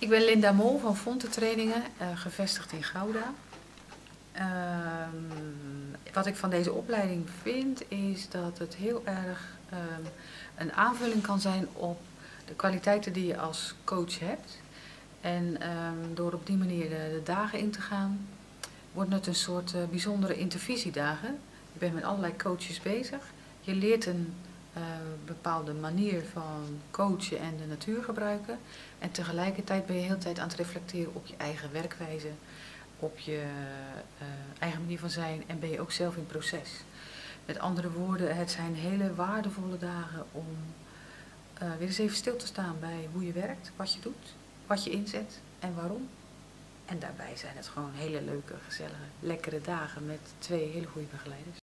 Ik ben Linda Mol van Fonte Trainingen, gevestigd in Gouda. Wat ik van deze opleiding vind is dat het heel erg een aanvulling kan zijn op de kwaliteiten die je als coach hebt. En door op die manier de dagen in te gaan, wordt het een soort bijzondere intervisiedagen. Je bent met allerlei coaches bezig. Je leert een bepaalde manier van coachen en de natuur gebruiken. En tegelijkertijd ben je de hele tijd aan het reflecteren op je eigen werkwijze, op je eigen manier van zijn en ben je ook zelf in proces. Met andere woorden, het zijn hele waardevolle dagen om weer eens even stil te staan bij hoe je werkt, wat je doet, wat je inzet en waarom. En daarbij zijn het gewoon hele leuke, gezellige, lekkere dagen met 2 hele goede begeleiders.